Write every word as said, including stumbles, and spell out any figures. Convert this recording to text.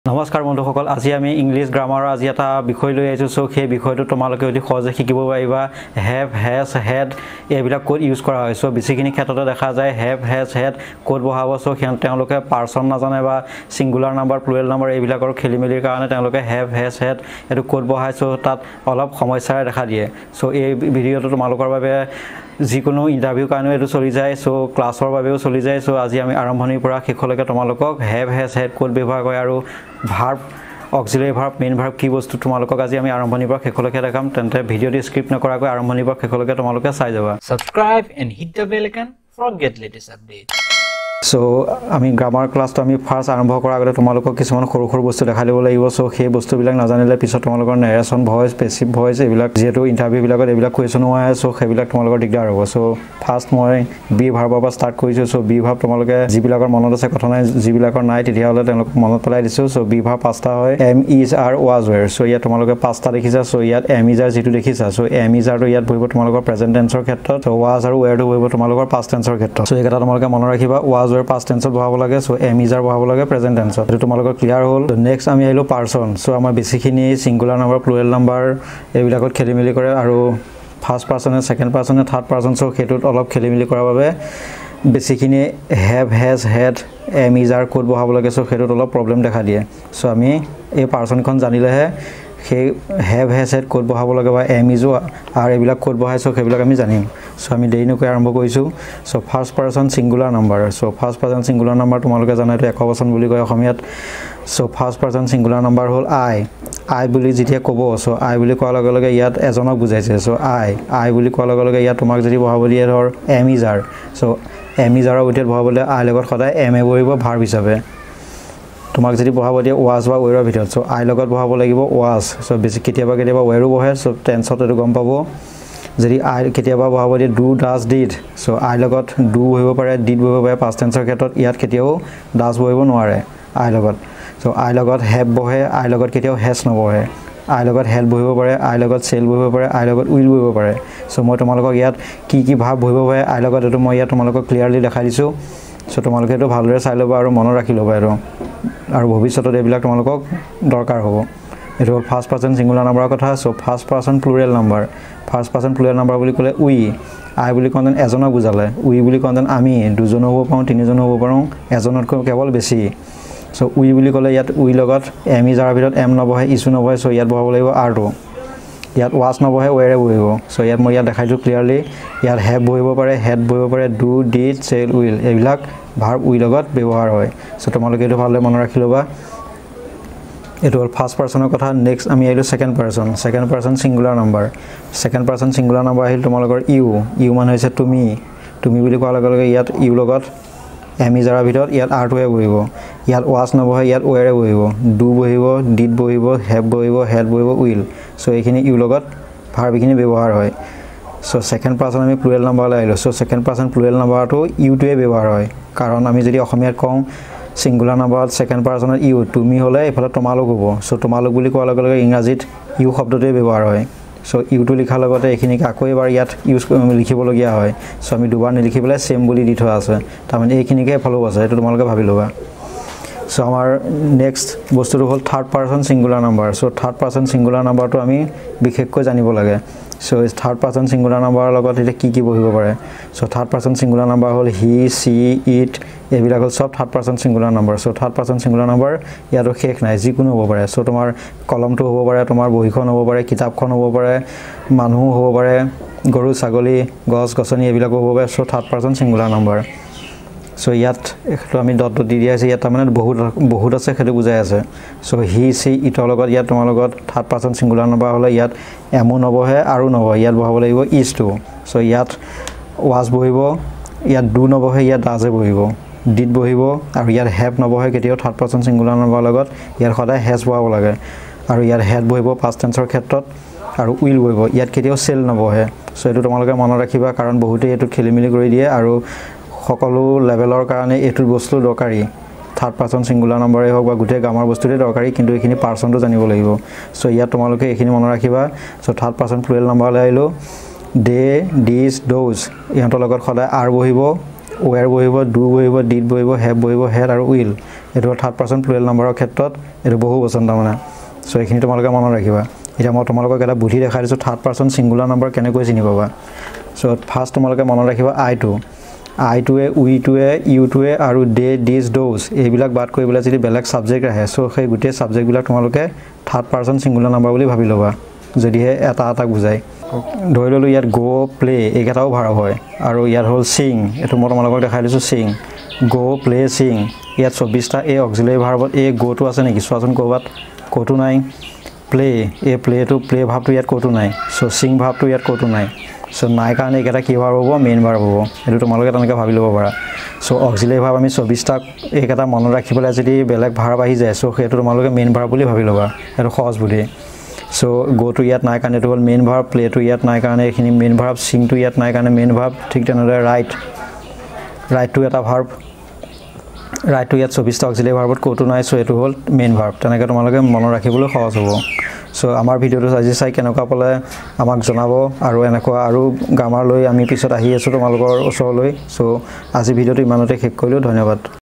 নমস্কাৰ বন্ধুসকল আজি আমি ইংলিছ গ্ৰামাৰৰ আজি এটা বিষয় লৈ আহিছো সো সেই বিষয়টো তোমালোকে অতি সহজে শিকিব পাৰিবা হ্যাভ হ্যাজ হেড এইবিলাক কোড ইউজ কৰা হয় সো বেছিখিনি ক্ষেত্ৰতে দেখা যায় হ্যাভ হ্যাজ হেড কোড বহাব সো তেওঁলোকে পাৰসন নাজানে বা সিঙ্গুলাৰ নাম্বাৰ প্লুৰেল নাম্বাৰ এইবিলাকৰ খেলিমেলিৰ কাৰণে তেওঁলোকে হ্যাভ হ্যাজ হেড এটো কোড বহাইছো তাত অলপ সমস্যাৰে দেখা দিয়ে সো এই ভিডিওটো তোমালোকৰ বাবে যিকোনো ইন্টাৰভিউ কাৰণে এটো চলি যায় সো ক্লাছৰ বাবেও চলি যায় সো আজি আমি আৰম্ভণিৰ পৰা শেষলৈকে তোমালোকক হ্যাভ হ্যাজ হেড কোড ব্যৱহাৰ কৰি আৰু verb auxiliary verb main verb কি বস্তু তোমালোকক আজি আমি আৰম্ভণিৰ পৰা শেষলৈকে দেখাম তেন্তে ভিডিওটি স্ক্ৰিপ্ট নকৰাকৈ আৰম্ভণিৰ পৰা শেষলৈকে তোমালোকে চাই যাবা Subscribe and hit the bell icon for get latest updates. So আমি গ্ৰামাৰ ক্লাছটো আমি ফাৰ্স্ট আৰম্ভ কৰাৰ আগতে তোমালোকক কিছুমান সৰু সৰু বস্তু দেখাই দিব লাগিব সো সেই বস্তুবিলাক নাজানিলে পিছত তোমালোকৰ নেৰেশন ভয়েস পেসিভ ভয়েস এইবিলাক যেটো ইন্টাৰভিউ বিলাকত এইবিলাক কোৱেশ্চন হোৱা আছে সো সেইবিলাক তোমালোকৰ দিগদাৰ হ'ব সো ফাৰ্স্ট মই বি ভাৰ্বৰ পৰা ষ্টাৰ্ট কৰিছো সো বি ভাৰ্ব তোমালোকে যিবিলাকৰ মনত আছে কথা নাই যিবিলাকৰ নাই তেতিয়া হলে তেওঁলোক মনত পেলাই দিছো সো বি ভাৰ্ব পাঁচটা হয় am is are was were so ইয়াত তোমালোকে পাঁচটা দেখিছা সো ইয়াত এম ইজ আৰ যেটো দেখিছা সো এম ইজ আৰটো ইয়াত বহিব তোমালোকৰ প্ৰেজেন্ট টেন্সৰ ক্ষেত্ৰত সো ওয়াজ আৰু ওয়্যাৰটো বহিব তোমালোকৰ পাষ্ট টেন্সৰ ক্ষেত্ৰত সো এইটা তোমালোকে মনত ৰাখিবা ওয়াজ ওয়্যাৰ পাষ্ট টেন্সত বহাব লাগে সো এম ইজ আৰ বহাব লাগে প্ৰেজেন্ট টেন্সত এটো তোমালোকৰ ক্লিয়াৰ হ'ল নেক্সট আমি আইলো পাৰসন সো আমাৰ বেছিখিনি সিঙ্গুলাৰ নাম্বাৰ প্লুৰেল নাম্বাৰ এইবিলাকত খেলিমেলি কৰে আৰু first person second person third person so হেতুত অলপ খেলিমেলি কৰাৰ বাবে বেছিখিনি have has had am is are code বহাব লাগে সো হেতুত অলপ প্ৰবলেম দেখা দিয়ে সো আমি এই পাৰসনখন জানিলেহে সেই হ্যাভ হ্যাজ হেড কোড বহাব লাগে বা এম ইজ আৰ এইবিলাক কোড বহাইছো সেইবিলাক আমি জানিম সো আমি দেৰি নকৈ আৰম্ভ কৰিছো so first person singular number so first person singular number তোমালোকে জানা এটো একবচন বুলি কয় অসমীয়াত so first person singular number হ'ল আই আই বুলি যেতিয়া ক'ব সো আই বুলি কোৱাৰ লগে লগে ইয়াত এজনক বুজাইছে সো আই আই বুলি কোৱাৰ লগে লগে ইয়াত তোমাক যদি বহাব দিয়ে ধৰ am is are so am is আৰৰ ভিতৰত বহাবলৈ আই লগত সদায় এম এ বহিব ভাৰ্ব হিচাপে তোমাক যদি বহাব দিয়ে ওয়াজ বা ওয়্যাৰৰ ভিতৰত সো আই লগত বহাব লাগিব ওয়াজ সো বেছি কেতিয়াবা কেতিয়াবা ওয়্যাৰো বহে সো টেন্সত এটো গম পাব যদি আই কেতিয়াবা বহাব দিয়ে do does did so I লগত ডু বহিব পাৰে ডিড বহিব পাৰে পাষ্ট টেন্সৰ ক্ষেত্ৰত ইয়াত কেতিয়াও ডাজ বহিব নোৱাৰে আই লগত সো আই লগত হেভ বহে আই লগত কেতিয়াও হেজ নবহে আই লগত হেল্প বহিব পাৰে আই লগত সেল বহিব পাৰে আই লগত উইল বহিব পাৰে সো মই তোমালোকক ইয়াত কি কি ভাব বহিব পাৰে আই লগত এটো মই ইয়াত তোমালোকক ক্লিয়াৰলি দেখাই দিছো সো তোমালোকে এটো ভালদৰে চাই লবা আৰু মনত ৰাখি লবা এটো আৰু ভৱিষ্যতত এইবিলাক তোমালোকক দৰকাৰ হ'ব এটো ফাৰ্স্ট পাৰসন সিঙ্গুলাৰ নাম্বাৰৰ কথা so first person plural number first person plural number বুলি ক'লে উই আই বুলি কওঁতেন এজনক বুজালে উই বুলি কওঁতেন আমি দুজন হ'ব পাৰো তিনিজন হ'ব পাৰো এজনতকৈ কেৱল বেছি সো উই বুলি ক'লে ইয়াত উই লগত এম ইজ আৰৰ ভিতৰত এম নবহে ইছু নবহে সো ইয়াত বহাব লাগিব আৰটো ইয়াত ওয়াজ নবহে ওয়্যাৰে বহিব সো ইয়াত মই ইয়াত দেখাইছো ক্লিয়াৰলি ইয়াত হেভ বহিব পাৰে হেড বহিব পাৰে ডু ডিড সেল উইল এইবিলাক ভাৰ্ব উই লগত ব্যৱহাৰ হয় সো তোমালোকে এটো ভালদৰে মনত ৰাখি লবা এটো হ'ল ফাৰ্স্ট পাৰসনৰ কথা নেক্সট আমি আইলো second person second person singular number second person singular number আহিল তোমালোকৰ ইউ ইউ মানে হৈছে তুমি তুমি বুলি কোৱাৰ লগে লগে ইয়াত ইউ লগত এম ইজ আৰৰ ভিতৰত ইয়াত আৰটোৱে বহিব ইয়াত ওয়াজ নবহে ইয়াত ওয়্যাৰে বহিব ডু বহিব ডিড বহিব হেভ বহিব হেড বহিব উইল সো এইখিনি ইউ লগত ভাৰ্বখিনি ব্যৱহাৰ হয় সো সেকেন্ড পাৰসন আমি প্লুৰেল নাম্বাৰলৈ আহিলো সো সেকেন্ড পাৰসন প্লুৰেল নাম্বাৰটো ইউটোৱে ব্যৱহাৰ হয় কাৰণ আমি যদি অসমীয়াত কওঁ সিঙ্গুলাৰ নাম্বাৰত সেকেন্ড পাৰসনত ইউ তুমি হলে এফালে তোমালোক হ'ব সো তোমালোক বুলি কোৱাৰ লগে লগে ইংৰাজীত ইউ শব্দটোৱে ব্যৱহাৰ হয় সো ইউটো লিখাৰ লগতে এইখিনিক আকৌ এবাৰ ইয়াত ইউজ লিখিবলগীয়া হয় সো আমি দুবাৰ নিলিখি পেলাই সেম বুলি দি থোৱা আছে তাৰমানে এইখিনিকে ফলো আছে এটো তোমালোকে ভাবি লবা সো আমাৰ নেক্সট বস্তুটো হ'ল third person singular number so third person singular নাম্বাৰটো আমি বিশেষকৈ জানিব লাগে সো থাৰ্ড পাৰসন সিঙ্গুলাৰ নাম্বাৰৰ লগত এটা কি কি বহিব পাৰে so third person singular number হ'ল হি সি ইট এইবিলাক হ'ল সব third person singular number so third person singular number ইয়াতো শেষ নাই যিকোনো হ'ব পাৰে সো তোমাৰ কলমটো হ'ব পাৰে তোমাৰ বহিখন হ'ব পাৰে কিতাপখন হ'ব পাৰে মানুহ হ'ব পাৰে গৰু ছাগলী গছ গছনি এইবিলাক হ'ব পাৰে so third person singular number so ইয়াত এটো আমি ডট ডট দি দিয়া আছে ইয়াত মানে বহুত বহুত আছে হেতু বুজাই আছে সো হি সি ইটৰ লগত ইয়াত তোমাৰ লগত থাৰ্ড পাৰসন সিঙ্গুলাৰ নাম্বাৰ হলে ইয়াত এমো নবহে আৰু নবহে ইয়াত বহাব লাগিব ইজ টু সো ইয়াত ওয়াজ বহিব ইয়াত ডু নবহে ইয়াত ডাজে বহিব ডিড বহিব আৰু ইয়াত হেভ নবহে কেতিয়াও থাৰ্ড পাৰসন সিঙ্গুলাৰ নাম্বাৰৰ লগত ইয়াত সদায় হেজ বহাব লাগে আৰু ইয়াত হেড বহিব পাষ্ট টেন্সৰ ক্ষেত্ৰত আৰু উইল বহিব ইয়াত কেতিয়াও সেল নবহে সো এটো তোমালোকে মনত ৰাখিবা কাৰণ বহুতে এটো খেলিমেলি কৰি দিয়ে আৰু সকলো লেভেলৰ কাৰণে এটো বস্তু দৰকাৰী থাৰ্ড পাৰসন সিঙ্গুলাৰ নাম্বাৰে হওক বা গুটে গ্ৰামাৰ বস্তুতে দৰকাৰী কিন্তু এইখিনি পাৰসনটো জানিব লাগিব সো ইয়াত তোমালোকে এইখিনি মনত ৰাখিবা সো থাৰ্ড পাৰসন প্লুৰেল নাম্বাৰলৈ আহিলো দে ডিজ দোজ ইহঁতৰ লগত সদায় আৰ বহিব ওয়ার বহিব ডু বহিব ডিড বহিব হ্যাভ বহিব হেড আৰু উইল এইটো থাৰ্ড পাৰ্চন প্লুৰেল নাম্বাৰৰ ক্ষেত্ৰত এইটো বহু বচন তাৰমানে সো এইখিনি তোমালোকে মনত ৰাখিবা এতিয়া মই তোমালোকক এটা বুদ্ধি দেখাই দিছোঁ থাৰ্ড পাৰ্চন সিঙ্গুলাৰ নাম্বাৰ কেনেকৈ চিনি পাবা সো ফাৰ্ষ্ট তোমালোকে মনত ৰাখিবা আই টু আই টুৱে উই টুৱে ইউ টুৱে আৰু ডে ডিজ ডোজ এইবিলাক বাদ কৰিবলৈ যদি বেলেগ সাবজেক্ট আহে সো সেই গোটেই সাবজেক্টবিলাক তোমালোকে থাৰ্ড পাৰ্চন সিঙ্গুলাৰ নাম্বাৰ বুলি ভাবি ল'বা যদিহে এটা এটা বুজায় ধৰি ললো ইয়াত গো প্লে এইকেইটাও ভাৰ্ব হয় আৰু ইয়াত হ'ল সিং এইটো মই তোমালোকক দেখাই দিছোঁ সিং গো প্লে সিং ইয়াত চৌব্বিছটা এই অক্সিলাৰী ভাৰ্বত এই গোটো আছে নেকি চোৱাচোন ক'ৰবাত ক'তো নাই প্লে এই প্লেটো প্লে ভাৱটো ইয়াত ক'তো নাই সো সিং ভাৱটো ইয়াত ক'তো নাই সো নাই কাৰণে এইকেইটা কি ভাৰ্ব হ'ব মেইন ভাৰ্ব হ'ব এইটো তোমালোকে তেনেকৈ ভাবি ল'ব পাৰা সো অক্সিলাৰী ভাৰ্ব আমি চৌব্বিছটা এইকেইটা মনত ৰাখিবলৈ যদি বেলেগ ভাৰ্ব আহি যায় সো সেইটো তোমালোকে মেইন ভাৰ্ব বুলি ভাবি ল'বা সেইটো সহজ বুদ্ধি সো গোটো ইয়াত নাই কাৰণে এইটো হ'ল মেইন ভাৰ্ব প্লেটো ইয়াত নাই কাৰণে এইখিনি মেইন ভাৰ্ব সিংটো ইয়াত নাই কাৰণে মেইন ভাৰ্ব ঠিক তেনেদৰে ৰাইট ৰাইটটো এটা ভাৰ্ব ৰাইটটো ইয়াত চৌব্বিছটা অক্সিলাৰী ভাৰ্বত ক'তো নাই সো এইটো হ'ল মেইন ভাৰ্ব তেনেকৈ তোমালোকে মনত ৰাখিবলৈ সহজ হ'ব সো আমাৰ ভিডিঅ'টো আজি চাই কেনেকুৱা পালে আমাক জনাব আৰু এনেকুৱা আৰু গ্ৰামাৰ লৈ আমি পিছত আহি আছোঁ তোমালোকৰ ওচৰলৈ সো আজি ভিডিঅ'টো ইমানতে শেষ কৰিলোঁ ধন্যবাদ